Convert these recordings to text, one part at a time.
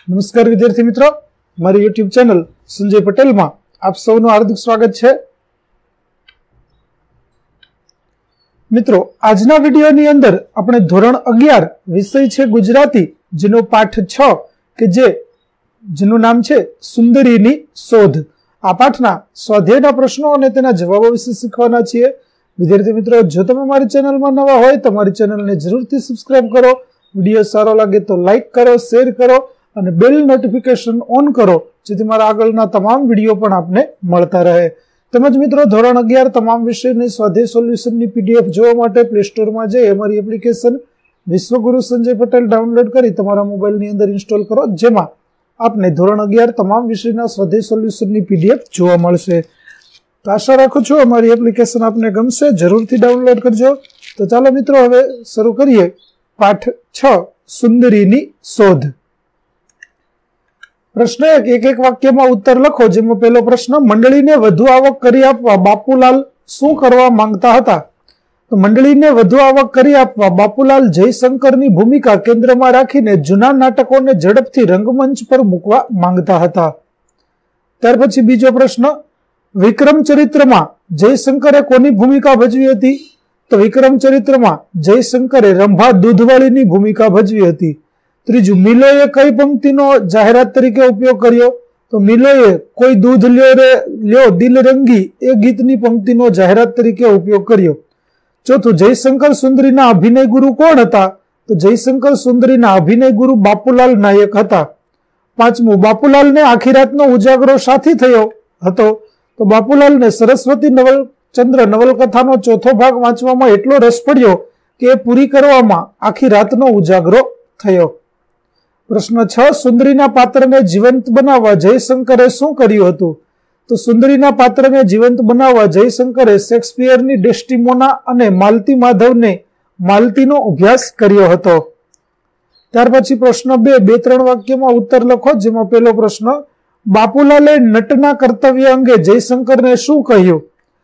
નમસ્કાર વિદ્યાર્થી મિત્રો, મારી યુટ્યુબ ચેનલ સંજય પટેલમાં આપ સૌનું હાર્દિક સ્વાગત છે। મિત્રો, આજના વિડીયોની અંદર આપણે ધોરણ 11 વિષય છે ગુજરાતી, જેનો પાઠ 6 કે જેનું નામ છે સુંદરીની શોધ। આ પાઠના સ્વાધ્યાયના પ્રશ્નો અને તેના જવાબો વિશે શીખવાના છીએ। વિદ્યાર્થી મિત્રો, જો તમે મારી ચેનલમાં નવા હોય તો મારી ચેનલને જરૂરથી સબસ્ક્રાઇબ કરો। વિડીયો સારો લાગે તો લાઈક કરો, શેર કરો અને બેલ નોટિફિકેશન ઓન કરો, જેથી મારા આગળના તમામ વિડીયો પણ આપને મળતા રહે। તેમજ મિત્રો, ધોરણ 11 તમામ વિષયની સ્વાધ્યાય સોલ્યુશનની પીડીએફ જોવા માટે પ્લે સ્ટોરમાં જઈ અમારી એપ્લિકેશન વિશ્વગુરુ સંજય પટેલ ડાઉનલોડ કરી તમારા મોબાઈલની અંદર ઇન્સ્ટોલ કરો, જેમાં આપને ધોરણ 11 તમામ વિષયના સ્વાધ્યાય સોલ્યુશનની પીડીએફ જોવા મળશે। તો આશા રાખું છું અમારી એપ્લિકેશન આપને ગમશે, જરૂરથી ડાઉનલોડ કરજો। તો ચાલો મિત્રો, હવે શરૂ કરીએ પાઠ 6 સુંદરીની શોધ। પ્રશ્ન 1, એક વાક્યમાં ઉત્તર લખો। જેમાં પહેલો પ્રશ્ન, મંડળીને વધુ આવક કરી આપવા બાપુલાલ શું કરવા માંગતા હતા? તો મંડળીને વધુ આવક કરી આપવા બાપુલાલ જયશંકરની ભૂમિકા કેન્દ્રમાં રાખીને જૂના નાટકોને ઝડપથી રંગમંચ પર મૂકવા માંગતા હતા। ત્યાર પછી બીજો પ્રશ્ન, વિક્રમ ચરિત્રમાં જયશંકરે કોની ભૂમિકા ભજવી હતી? તો વિક્રમ ચરિત્રમાં જયશંકરે રંભા દૂધવાળીની ભૂમિકા ભજવી હતી। ત્રીજું, મિલોએ કઈ પંક્તિનો જાહેરાત તરીકે ઉપયોગ કર્યો? તો મિલોએ કોઈ દૂધ લ્યો દિલ રંગી એ ગીતની પંક્તિનો જાહેરાત તરીકે ઉપયોગ કર્યો। ચોથું, જયશંકર સુંદરીના અભિનય ગુરુ કોણ હતા? તો જયશંકર સુંદરીના અભિનય ગુરુ બાપુલાલ નાયક હતા। પાંચમું, બાપુલાલને આખી રાતનો ઉજાગરો સાથી થયો હતો? તો બાપુલાલને સરસ્વતી ચંદ્ર નવલકથાનો ચોથો ભાગ વાંચવામાં એટલો રસ પડ્યો કે એ પૂરી કરવામાં આખી રાતનો ઉજાગરો થયો। પ્રશ્ન 6, સુંદરીના પાત્રને જીવંત બનાવવા જયશંકરે શું કર્યું હતું? તો સુંદરીના પાત્રને જીવંત બનાવવા જયશંકરે શેક્સપિયરની ડેસ્ટિમોના અને માલતી માધવને માલતીનો અભ્યાસ કર્યો હતો। ત્યાર પછી પ્રશ્ન 2, 2-3 વાક્યમાં ઉત્તર લખો। જેમાં પહેલો પ્રશ્ન, બાપુલાલે નટના કર્તવ્ય અંગે જયશંકરને શું કહ્યું?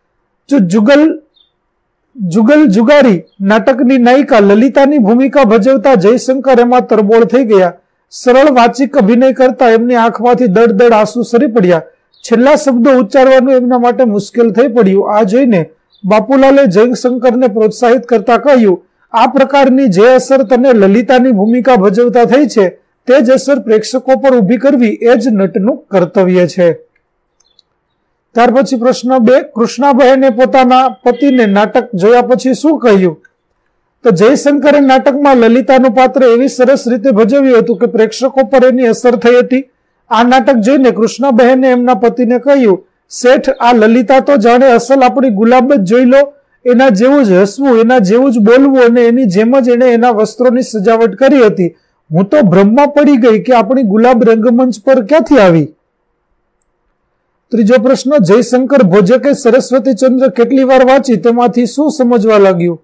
જુગલ જુગારી નાટકની નાયિકા લલિતાની ભૂમિકા ભજવતા જયશંકર એમાં તરબોળ થઈ ગયા। સરળ વાચિક અભિનય કરતા એમની આંખમાંથી દડ આંસુ સરી પડ્યા। છેલ્લા શબ્દો ઉચ્ચારવાનું એમના માટે મુશ્કેલ થઈ પડ્યું। આ જોઈને બાપુલાલે જયશંકરને પ્રોત્સાહિત કરતા કહ્યું, આ પ્રકારની જે અસર તને લલિતાની ભૂમિકા ભજવતા થઈ છે, તે જ અસર પ્રેક્ષકો પર ઊભી કરવી એ જ નટનું કર્તવ્ય છે। ત્યાર પછી પ્રશ્ન 2, કૃષ્ણાબહેને પોતાના પતિને નાટક જોયા પછી શું કહ્યું? તો જયશંકરે નાટકમાં લલિતાનું પાત્ર એવી સરસ રીતે ભજવ્યું હતું કે પ્રેક્ષકો પર એની અસર થઈ હતી। આ નાટક જોઈને કૃષ્ણાબહેને એમના પતિને કહ્યું, શેઠ, આ લલિતા તો જાણે અસલ આપણી ગુલાબ જ જોઈ લો। એના જેવું જ હસવું, એના જેવું જ બોલવું અને એની જેમ જ એણે એના વસ્ત્રોની સજાવટ કરી હતી। હું તો ભ્રમમાં પડી ગઈ કે આપણી ગુલાબ રંગમંચ પર ક્યાંથી આવી। ત્રીજો પ્રશ્ન, જયશંકર ભોજકે સરસ્વતી ચંદ્ર કેટલી વાર વાંચી તેમાંથી શું સમજવા લાગ્યું?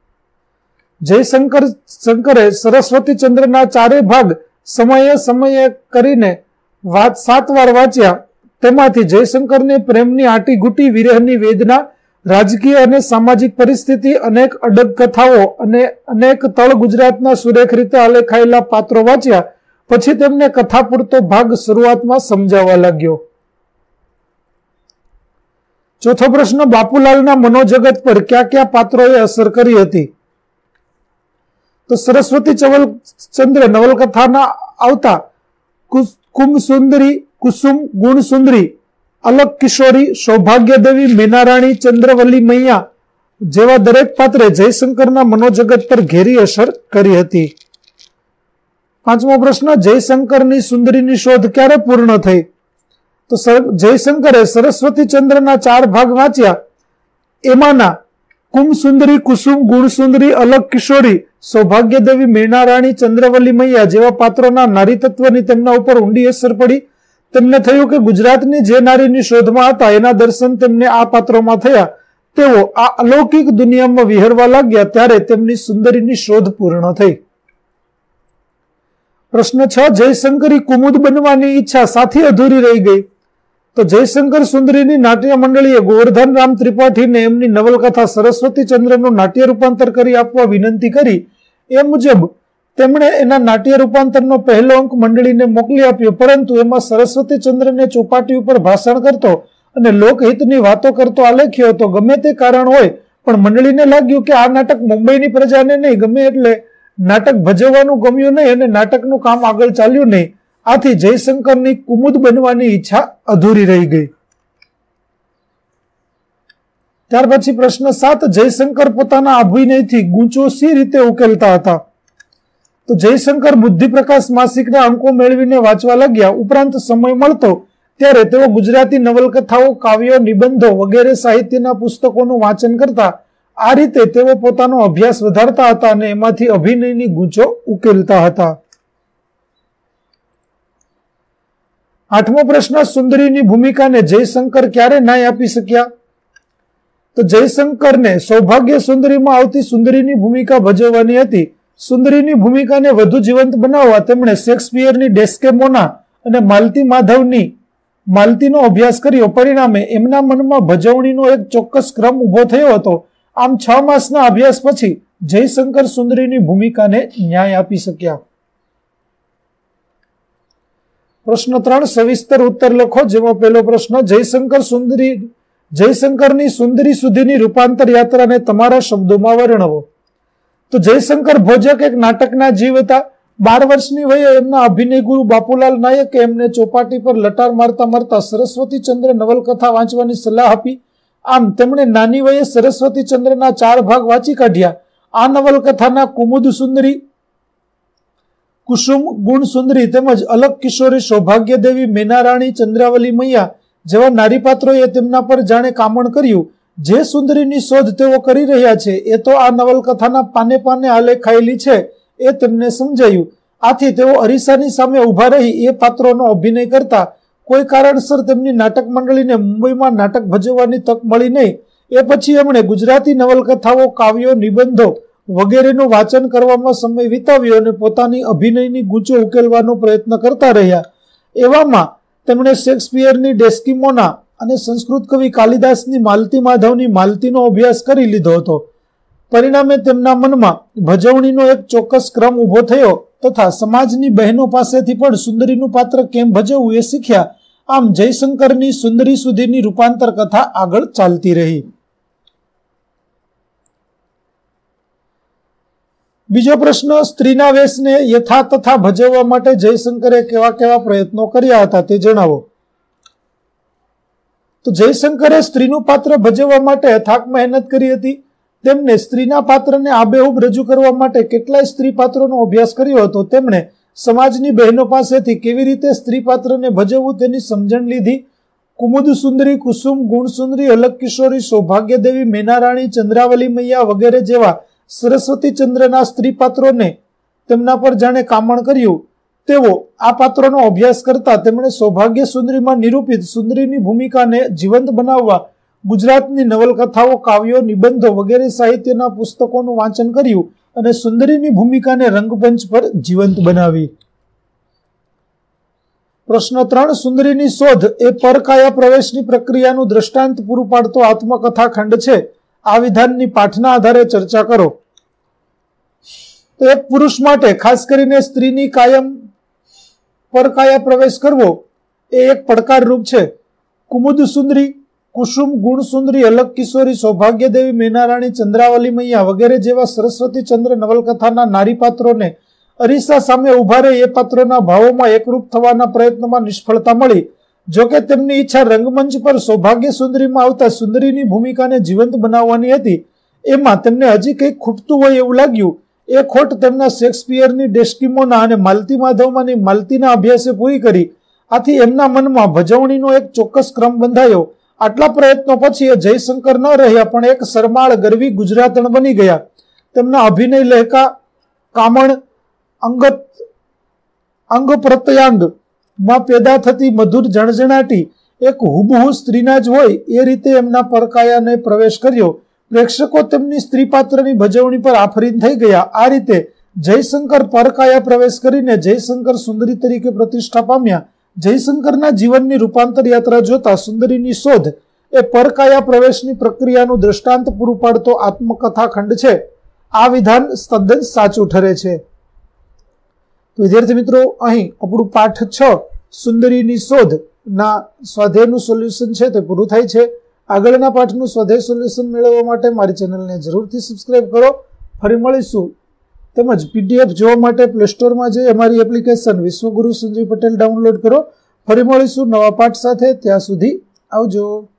જયશંકરે સરસ્વતી ચંદ્રના 4 ભાગ સમયે કરીને 7 વાર વાંચ્યા। તેમાંથી જયશંકરને પ્રેમની આંટીઘૂંટી, વિરહની વેદના, રાજકીય અને સામાજિક પરિસ્થિતિ, અનેક અડગ કથાઓ અને અનેક તળ ગુજરાતના સુરેખ રીતે આલેખાયેલા પાત્રો વાંચ્યા પછી તેમને કથા પૂરતો ભાગ શરૂઆતમાં સમજાવવા લાગ્યો। ચોથો પ્રશ્ન, બાપુલાલના મનોજગત પર કયા પાત્રોએ અસર કરી હતી? તો સરસ્વતી ચંદ્ર નવલકથાના આવતા કુમસુંદરી, કુસુમ, ગુણસુંદરી, અલક કિશોરી, સૌભાગ્યદેવી, મેનારાણી, ચંદ્રવલ્લી મૈયા જેવા દરેક પાત્રે જયશંકરના મનોજગત પર ઘેરી અસર કરી હતી। પાંચમો પ્રશ્ન, જયશંકરની સુંદરીની શોધ ક્યારે પૂર્ણ થઈ? તો જયશંકરે સરસ્વતી ચંદ્રના 4 ભાગ વાંચ્યા। એમાંના કુમસુંદરી, કુસુમ, ગુણસુંદરી, અલક કિશોરી, સૌભાગ્યદેવી, મેનારાણી, ચંદ્રવલ્લી મૈયા જેવા પાત્રોના નારી તત્વની તેમના ઉપર ઊંડી અસર પડી। તેમને થયું કે ગુજરાતની જે નારીની શોધમાં હતા એના દર્શન તેમને આ પાત્રોમાં થયા। તેઓ આ અલૌકિક દુનિયામાં વિહરવા લાગ્યા ત્યારે તેમની સુંદરીની શોધ પૂર્ણ થઈ। પ્રશ્ન 6, જયશંકરી કુમુદ બનવાની ઈચ્છા સાથી અધૂરી રહી ગઈ? તો જયશંકર સુંદરીની નાટ્ય મંડળીએ ગોવર્ધન રામ ત્રિપાઠીને એમની નવલકથા સરસ્વતી ચંદ્રનું નાટ્ય રૂપાંતર કરી આપવા વિનંતી કરી। એ મુજબ તેમણે એના નાટ્ય રૂપાંતરનો પહેલો અંક મંડળીને મોકલી આપ્યો, પરંતુ એમાં સરસ્વતીચંદ્રને ચોપાટી ઉપર ભાષણ કરતો અને લોકહિતની વાતો કરતો આલેખ્યો હતો. ગમે તે કારણ હોય, પણ મંડળીને લાગ્યું કે આ નાટક મુંબઈની પ્રજાને નહીં ગમે, એટલે નાટક ભજવવાનું ગમ્યું નહીં અને નાટકનું કામ આગળ ચાલ્યું નહીં. આથી જયશંકરની કુમુદ બનવાની ઈચ્છા અધૂરી રહી ગઈ. ત્યાર પછી પ્રશ્ન 7, જયશંકર પોતાના અભિનયથી ગૂંચો સી રીતે ઉકેલતા હતા? તો જયશંકર બુદ્ધિપ્રકાશ માસિકના અંકો મેળવીને વાંચવા લાગ્યા. ઉપરાંત સમય મળતો ત્યારે તેઓ ગુજરાતી નવલકથાઓ, કાવ્યો, નિબંધો વગેરે સાહિત્યના પુસ્તકોનું વાંચન કરતા. આ રીતે તેઓ પોતાનો અભ્યાસ વધારતા હતા અને એમાંથી અભિનયની ગૂંચો ઉકેલતા હતા. 8મો પ્રશ્ન, સુંદરીની ભૂમિકાને જયશંકર ક્યારે ન્યાય આપી શક્યા? તો જયશંકરને સૌભાગ્ય સુંદરીમાં આવતી સુંદરીની ભૂમિકા ભજવવાની હતી. સુંદરીની ભૂમિકાને વધુ જીવંત બનાવવા તેમણે શેક્સપિયરની ડેસ્કેમોના અને માલતી માધવની માલતીનો અભ્યાસ કર્યો. પરિણામે એમના મનમાં ભજવણીનો એક ચોક્કસ ક્રમ ઉભો થયો હતો. આમ 6 માસના અભ્યાસ પછી જયશંકર સુંદરીની ભૂમિકાને ન્યાય આપી શક્યા. પ્રશ્ન 3, સવિસ્તર ઉત્તર લખો. જેમાં પહેલો પ્રશ્ન, જયશંકરની સુંદરી સુધીની રૂપાંતર યાત્રાને તમારા શબ્દોમાં વર્ણવો. તો જયશંકર ભોજક એક નાટકના જીવ હતા. 12 વર્ષની વયે એમના અભિનય ગુરુ બાપુલાલ નાયકે એમને ચોપાટી પર લટાર મારતા મારતા સરસ્વતીચંદ્ર નવલકથા વાંચવાની સલાહ આપી. આમ તેમણે નાની વયે સરસ્વતીચંદ્રના 4 ભાગ વાંચી કાઢ્યા. આ નવલકથાના કુમુદ સુંદરી, કુસુમ, ગુણ સુંદરી તેમજ અલગ કિશોરી, સૌભાગ્યદેવી, મેનારાણી, ચંદ્રાવલી મૈયા જેવા નારીપાત્રોએ તેમના પર જાણે કામણ કર્યું. જે સુંદરીની શોધ તેઓ કરી રહ્યા છે એ તો આ નવલકથાના પાને પાને આલેખાયેલી છે એ તેમને સમજાયું. આથી તેઓ અરીસાની સામે ઉભા રહી એ પાત્રોનો અભિનય કરતા. કોઈ કારણસર તેમની નાટક મંડળીને મુંબઈમાં નાટક ભજવવાની તક મળી નહીં. એ પછી એમણે ગુજરાતી નવલકથાઓ, કાવ્યો, નિબંધો વગેરેનું વાંચન કરવામાં સમય વિતાવ્યો અને પોતાની અભિનયની ગૂંચો ઉકેલવાનો પ્રયત્ન કરતા રહ્યા. એવામાં તેમણે શેક્સપિયરની ડેસ્કીમોના અને સંસ્કૃત કવિ કાલિદાસની માલતી માધવની માલતીનો અભ્યાસ કરી લીધો હતો. પરિણામે તેમના મનમાં ભજવણીનો એક ચોક્કસ ક્રમ ઉભો થયો તથા સમાજની બહેનો પાસેથી પણ સુંદરીનું પાત્ર કેમ ભજવવું એ શીખ્યા. આમ જયશંકરની સુંદરી સુધીની રૂપાંતર કથા આગળ ચાલતી રહી. બીજો પ્રશ્ન, સ્ત્રીના વેશને યથા તથા ભજવવા માટે જયશંકરે કેવા કેવા પ્રયત્નો કર્યા હતા તે જણાવો. તો જયશંકરે સ્ત્રીનું પાત્ર ભજવવા માટે અથાક મહેનત કરી હતી. તેમને સ્ત્રીના પાત્રને આબેહૂબ રજૂ કરવા માટે કેટલાય સ્ત્રી પાત્રોનો અભ્યાસ કર્યો હતો. તેમણે સમાજની બહેનો પાસેથી કેવી રીતે સ્ત્રી પાત્રને ભજવવું તેની સમજણ લીધી. કુમુદ સુંદરી, કુસુમ, ગુણ સુંદરી, અલગ કિશોરી, સૌભાગ્યદેવી, મેનારાણી, ચંદ્રાવલી મૈયા વગેરે જેવા સરસ્વતીચંદ્રના સ્ત્રી પાત્રોને તેમના પર જાણે કામણ કર્યું. તેઓ આ પાત્રોનો અભ્યાસ કરતા તેમણે સૌભાગ્ય સુંદરીમાં નિરૂપિત સુંદરીની ભૂમિકાને જીવંત બનાવવા ગુજરાતની નવલકથાઓ, કાવ્યો, નિબંધો વગેરે સાહિત્યના પુસ્તકોનું વાંચન કર્યું અને સુંદરીની ભૂમિકાને રંગમંચ પર જીવંત બનાવી. પ્રશ્ન 3, સુંદરીની શોધ એ પરકાયા પ્રવેશની પ્રક્રિયાનું દ્રષ્ટાંત પૂરું પાડતો આત્મકથા ખંડ છે. આ વિધાનની પાઠના આધારે ચર્ચા કરો. તો એક પુરુષ માટે, ખાસ કરીને સ્ત્રીની કાયમ પરકાયા પ્રવેશ કરવો એ એક પડકારરૂપ છે. કુમુદ સુંદરી, કુસુમ, ગુણ સુંદરી, અલગ કિશોરી, સૌભાગ્યદેવી, મેનારાણી, ચંદ્રાવલી મૈયા વગેરે જેવા સરસ્વતીચંદ્ર નવલકથાના નારી પાત્રોને અરીસા સામે ઉભા રહી એ પાત્રોના ભાવોમાં એકરૂપ થવાના પ્રયત્નમાં નિષ્ફળતા મળી. જોકે તેમની ઈચ્છા રંગમંચ પર સૌભાગ્ય સુંદરીમાં આવતા સુંદરીની ભૂમિકાને જીવંત બનાવવાની હતી. એમાં તેમને હજી કંઈક ખૂટતું હોય એવું લાગ્યું. એ ખોટ તેમના શેક્સપિયરની ડેસ્કીમોના અને માલતી માધવમાંની માલતીના અભ્યાસે પૂરી કરી. આથી એમના મનમાં ભજવણીનો એક ચોક્કસ ક્રમ બંધાયો. આટલા પ્રયત્નો પછી એ જયશંકર ન રહ્યા પણ એક શરમાળ, ગરવી ગુજરાતણ બની ગયા. તેમના અભિનય લહેકા, કામણ, અંગ પ્રત્યંગ માં પેદા થતી મધુર જણજણાટી એક હુબહુ સ્ત્રીના જ હોય એ રીતે એમના પરકાયાને પ્રવેશ કર્યો. પ્રેક્ષકો તેમની સ્ત્રી પાત્રની ભજવણી પર આફરીન થઈ ગયા. આ રીતે જયશંકર પરકાયા પ્રવેશ કરીને જયશંકર સુંદરી તરીકે પ્રતિષ્ઠા પામ્યા. જયશંકરના જીવનની રૂપાંતર યાત્રા જોતા સુંદરીની શોધ એ પરકાયા પ્રવેશની પ્રક્રિયાનું દ્રષ્ટાંત પૂરું પાડતો આત્મકથા ખંડ છે. આ વિધાન તદ્દન સાચું ઠરે છે. તો વિદ્યાર્થી મિત્રો, અહીં આપણું પાઠ 6 સુંદરીની શોધ ના સ્વાધ્યાયનું સોલ્યુશન છે તે પૂરું થાય છે. આગળના પાઠનું સ્વાધ્યાય સોલ્યુશન મેળવવા માટે મારી ચેનલને જરૂરથી સબસ્ક્રાઇબ કરો. ફરી મળીશું. તેમજ પીડીએફ જોવા માટે પ્લે સ્ટોરમાં જઈ અમારી એપ્લિકેશન વિશ્વગુરુ સંજય પટેલ ડાઉનલોડ કરો. ફરી મળીશું નવા પાઠ સાથે. ત્યાં સુધી આવજો.